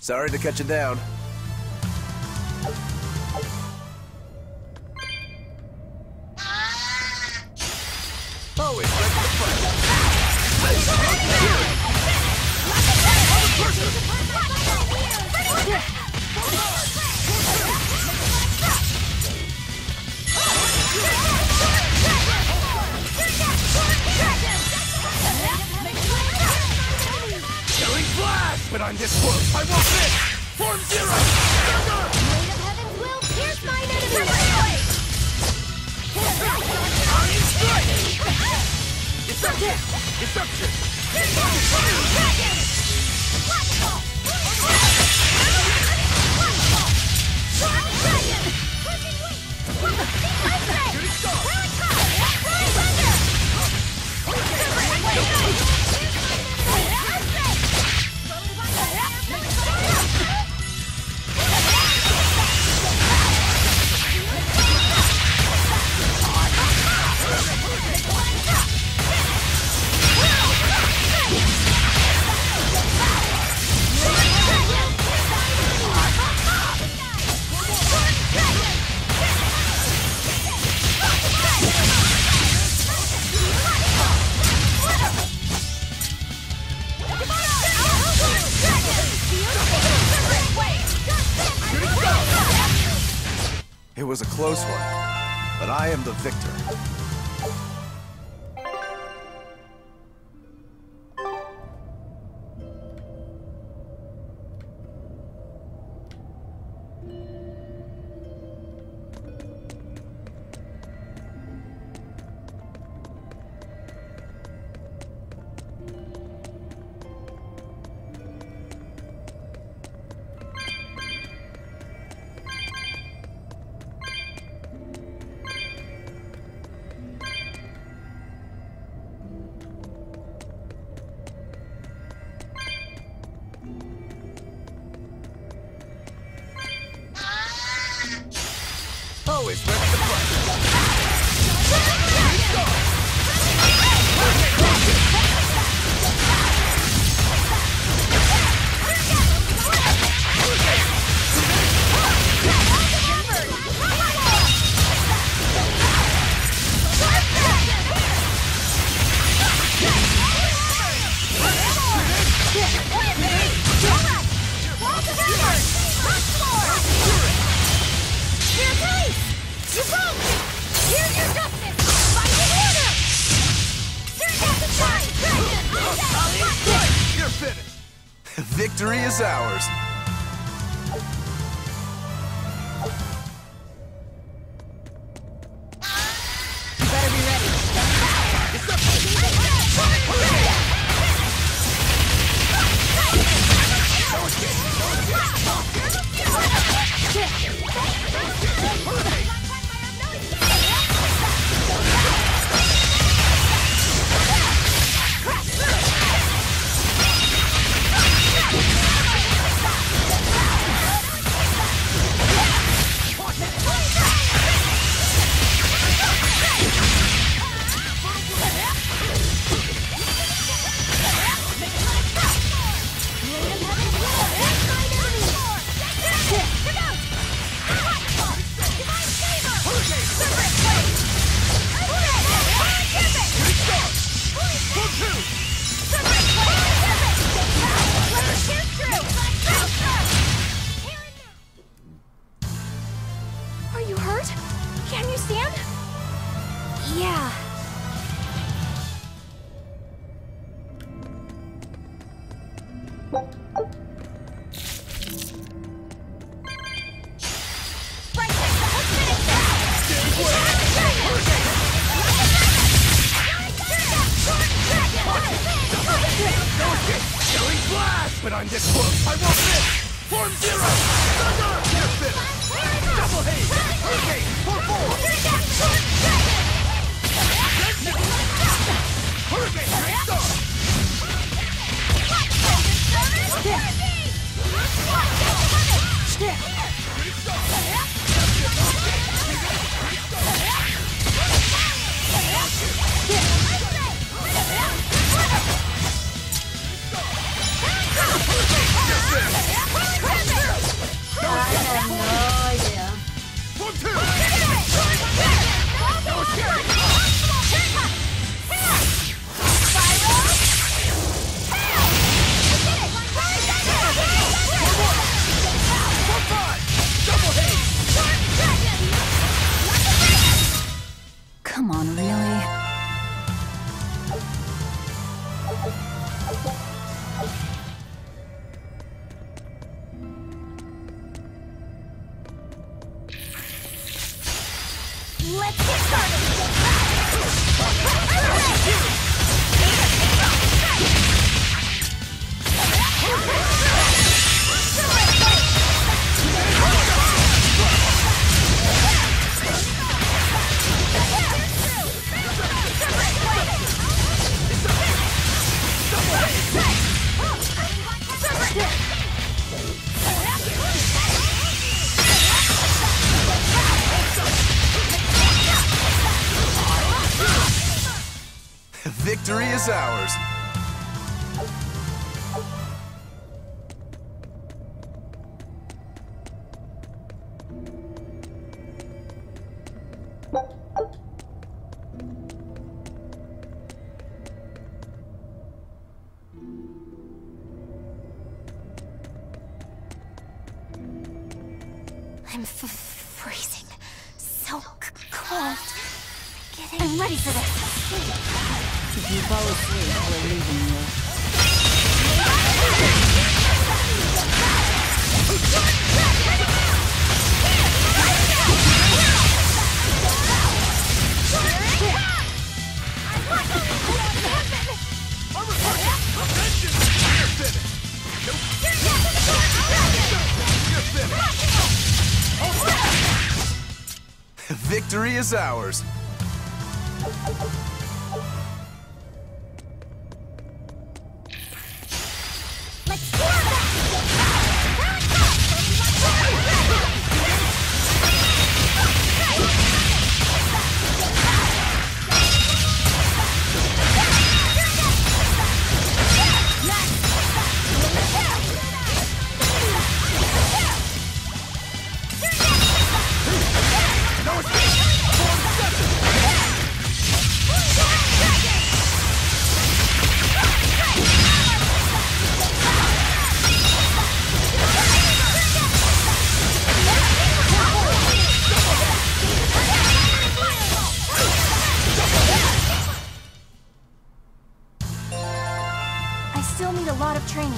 Sorry to cut you down. Always ready to fight. Killing flash! But on this world, I won't miss! Form zero! Blade of Heaven's will pierce mine enemy! Iron strike! Destruction! It was a close one, but I am the victor. Always ready to fight. You're finished. Victory is ours. You better be ready. Are you hurt? Can you stand? Yeah. Killing flash! But on this world, I won't miss! Form zero! Thunder! You're finished! Double haze! Hurricane! For four! Hurricane! Great star! You're finished! Let's get Victory is ours. I'm freezing. So cold. I'm ready for this. If you fall asleep, we're leaving you. Victory is ours. I still need a lot of training.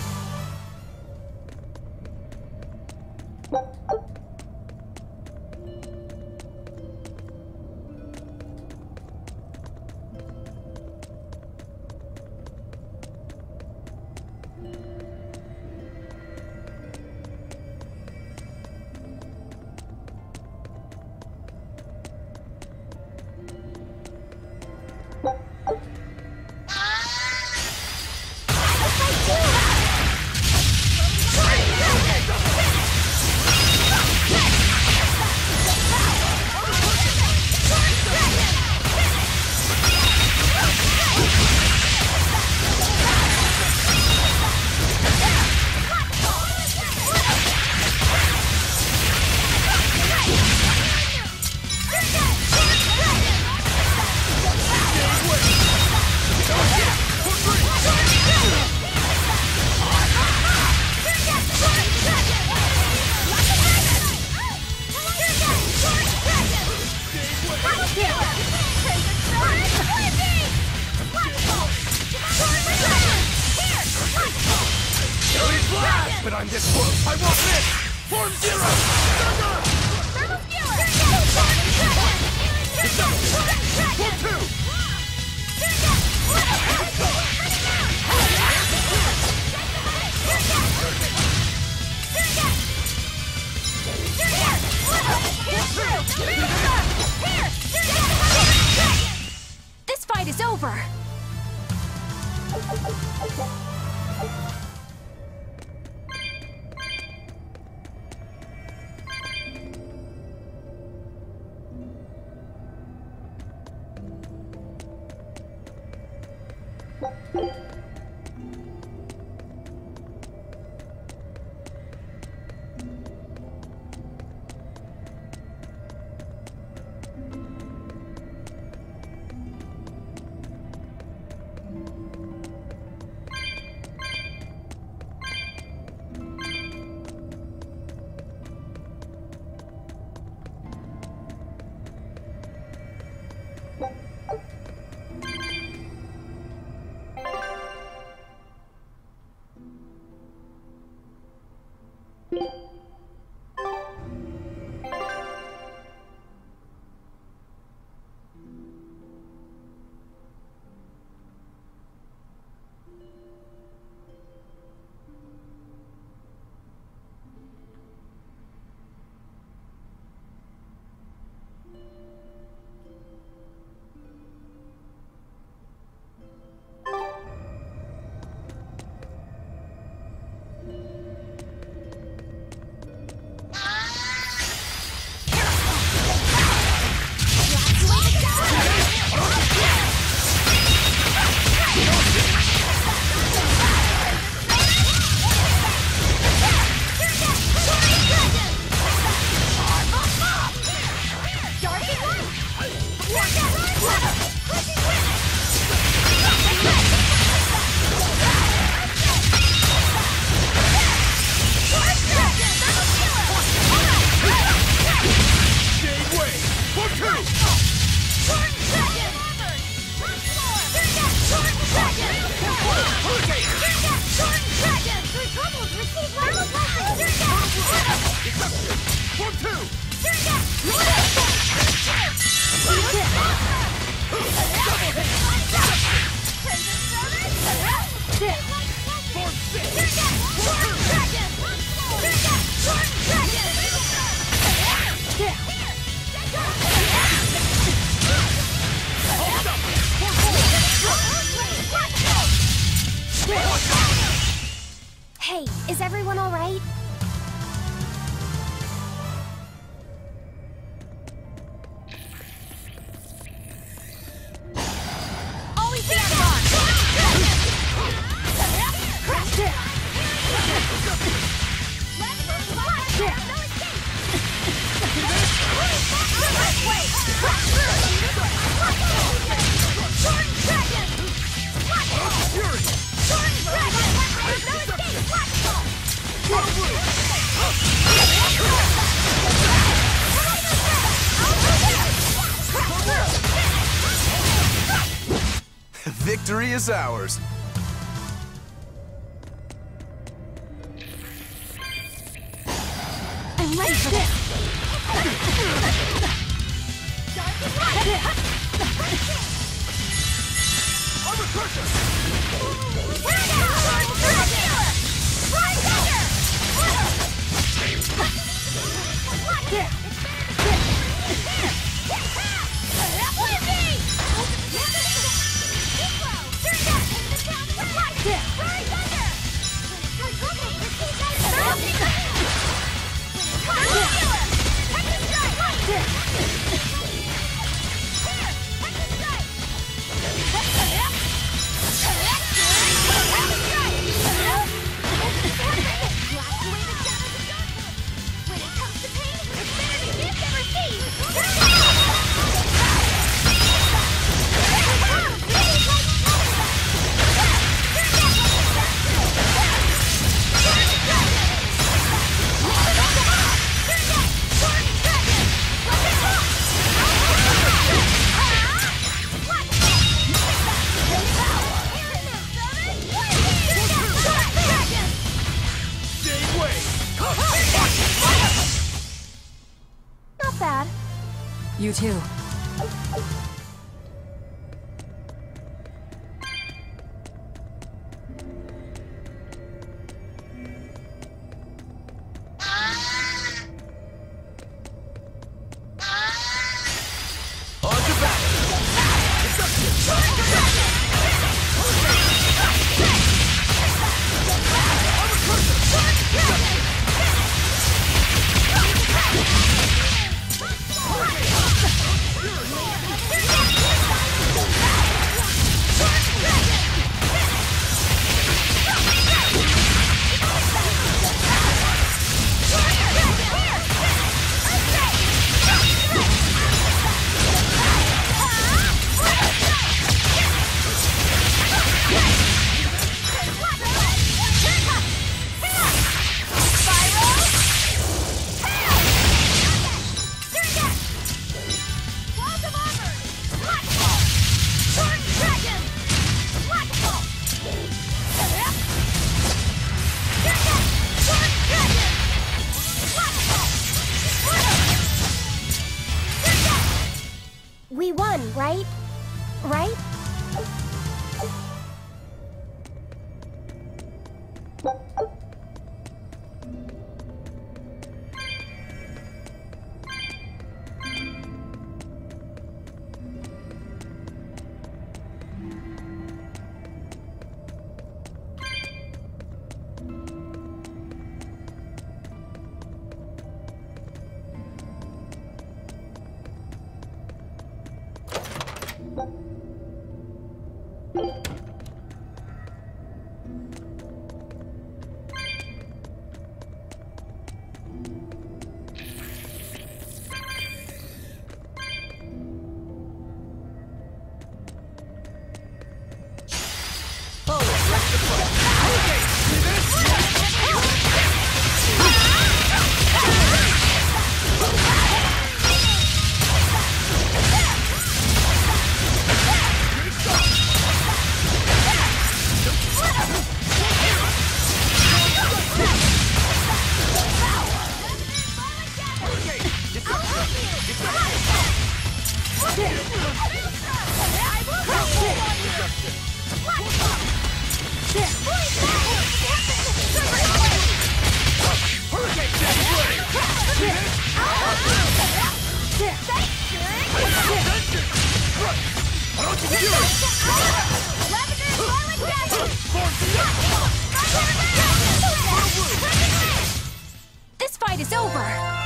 But I'm this close. I won't miss. Form Zero. Form 2. This fight is over. Form 6! Hey, is everyone all right? Always be on guard. Victory is ours. I'm ready for this. Armor crusher! Not bad. You too. On to We won, right? Right? Yeah! fight is over!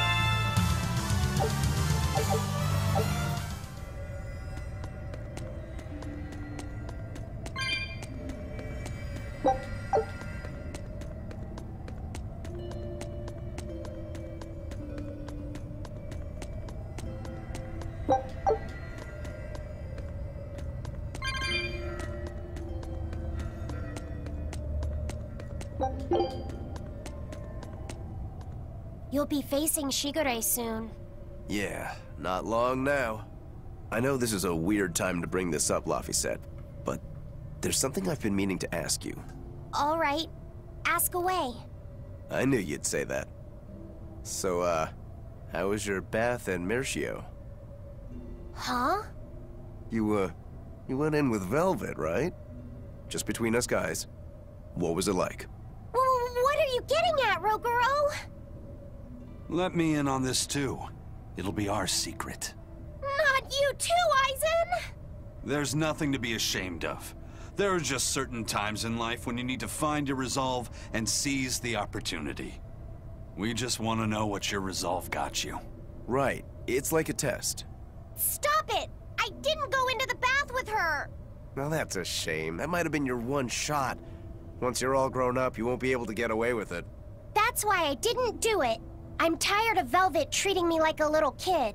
You'll be facing Shigure soon. Yeah, not long now. I know this is a weird time to bring this up, Laphicet, but there's something I've been meaning to ask you. All right, ask away. I knew you'd say that. So, how was your bath in Mercio? Huh? You went in with Velvet, right? Just between us guys. What was it like? What are you getting at, Roguro? Let me in on this too. It'll be our secret. Not you too, Aizen! There's nothing to be ashamed of. There are just certain times in life when you need to find your resolve and seize the opportunity. We just want to know what your resolve got you. Right. It's like a test. Stop it! I didn't go into the bath with her! Now that's a shame. That might have been your one shot. Once you're all grown up, you won't be able to get away with it. That's why I didn't do it. I'm tired of Velvet treating me like a little kid.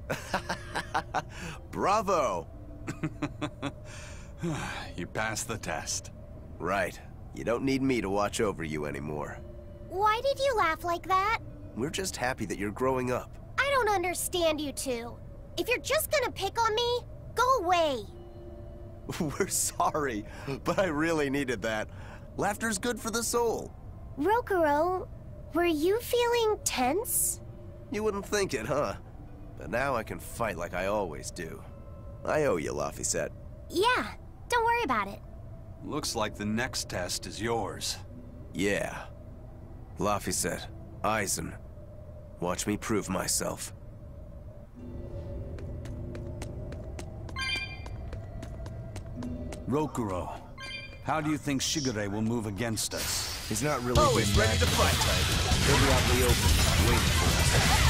Bravo! You passed the test. Right. You don't need me to watch over you anymore. Why did you laugh like that? We're just happy that you're growing up. I don't understand you two. If you're just gonna pick on me, go away. We're sorry, but I really needed that. Laughter's good for the soul. Rokuro, were you feeling tense? You wouldn't think it, huh? But now I can fight like I always do. I owe you, Laphicet. Yeah, don't worry about it. Looks like the next test is yours. Yeah. Laphicet, Aizen, watch me prove myself. Rokuro, how do you think Shigure will move against us? He's not really always ready to fight. He'll be out in the open, waiting for us.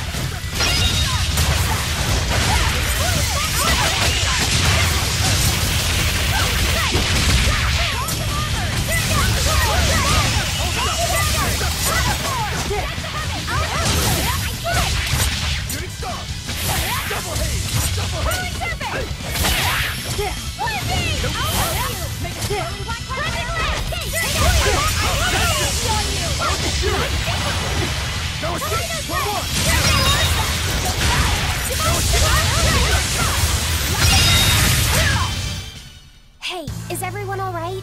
Hey, is everyone all right?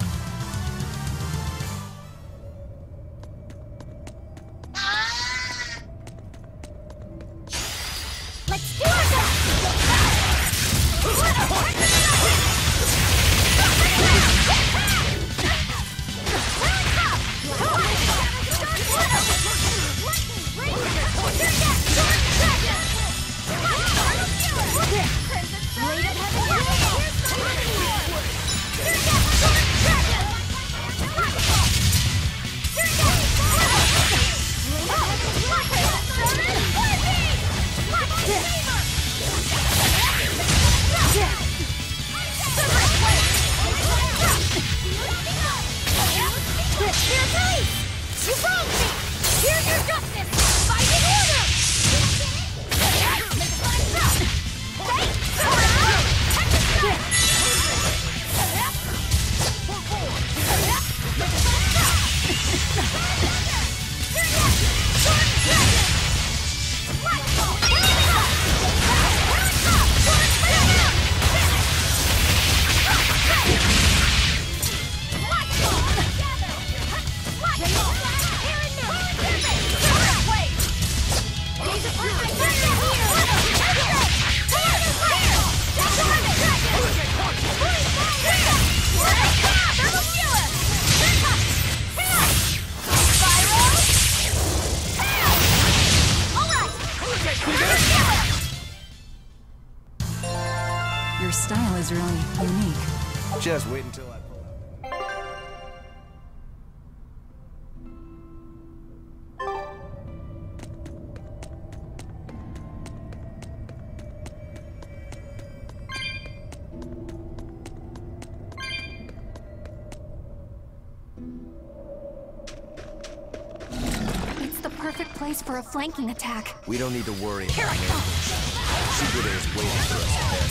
Let's do Your style is really unique. Just wait until I... place for a flanking attack. We don't need to worry Here about I an come! ambush. Shigure is waiting for us ahead.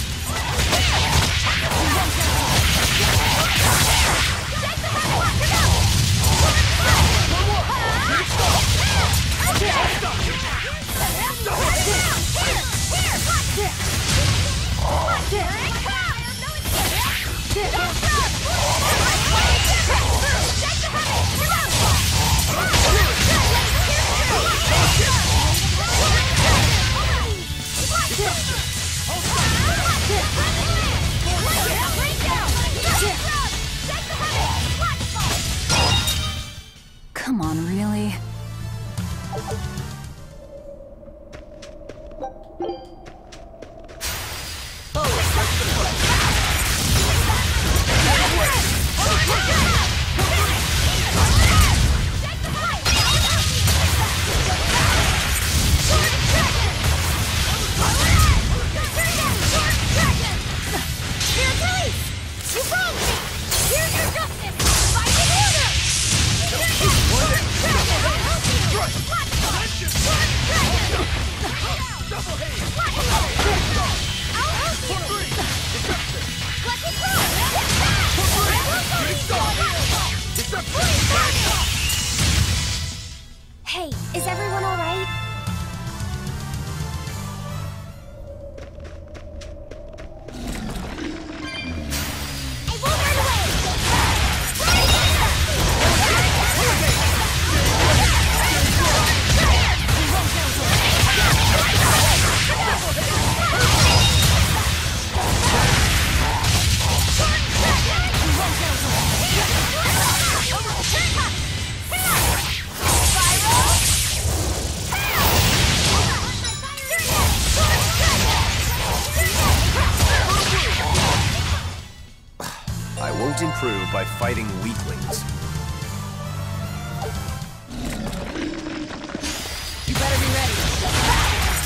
Come on, really? Hey, is everyone all right? I won't run I won't improve by fighting weaklings. You better be ready.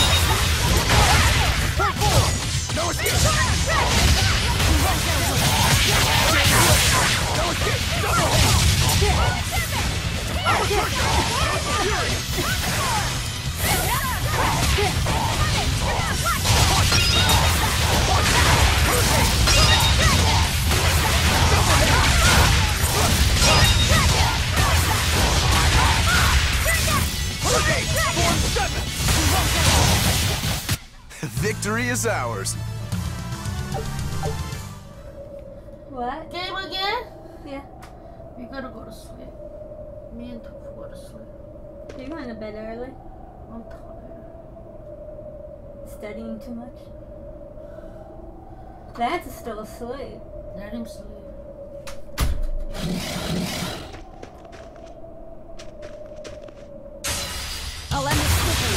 Victory is ours. What? Game again? Yeah. We gotta go to sleep. Me and Tofu go to sleep. You're going to bed early? I'm tired. Studying too much? Vance is still asleep. Let him sleep. I'll end this quickly.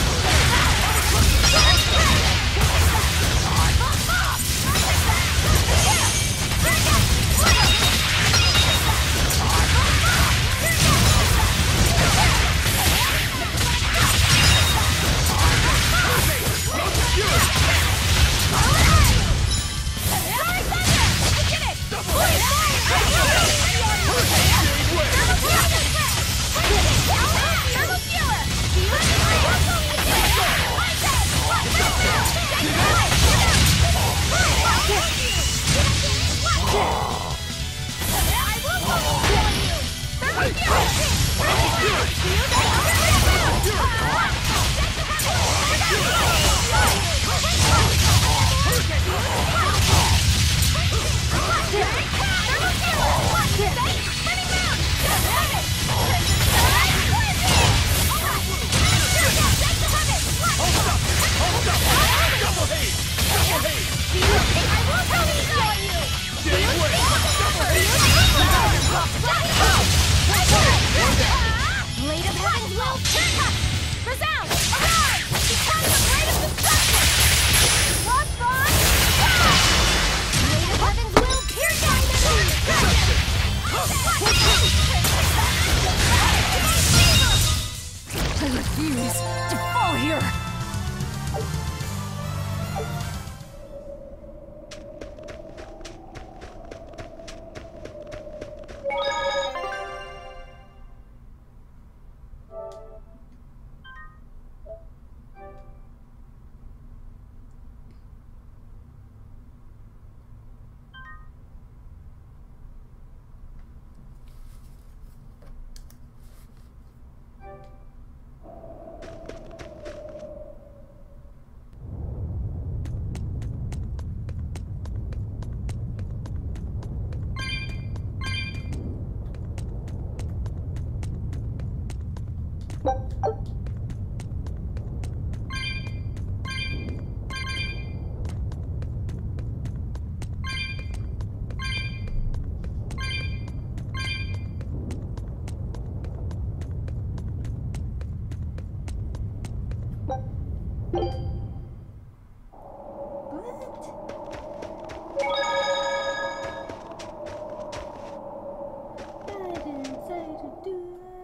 I didn't say to do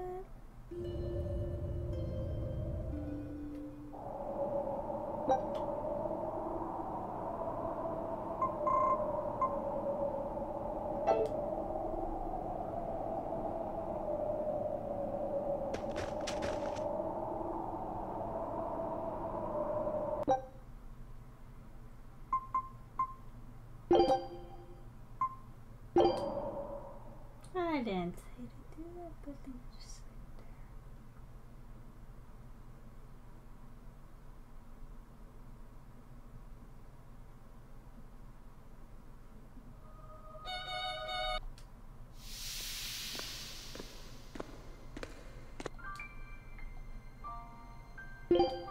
I didn't say to do that, but then just sit there.